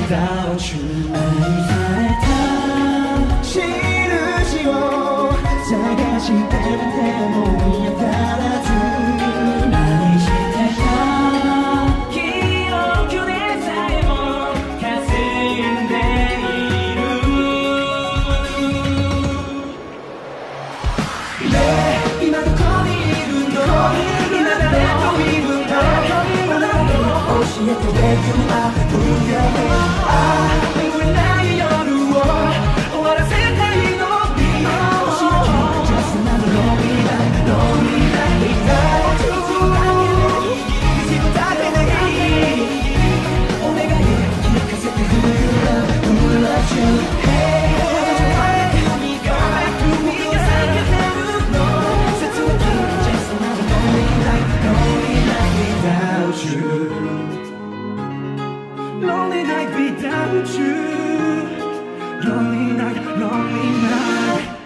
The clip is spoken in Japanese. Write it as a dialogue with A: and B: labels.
A: without you 愛された印を探してみても見当たらず何してた記憶でさえも霞んでいるねえ今どこにいるの今誰といるの教えて Wake you up, move your way 眠れない夜を終わらせたいのに教えて Just another lonely night, lonely night without you 水だけでいいお願い聞かせて Who you love, who loves you Hey, coming back to me が避けてるの切なき Just another lonely night, lonely night without you Lonely night without you Lonely night, lonely night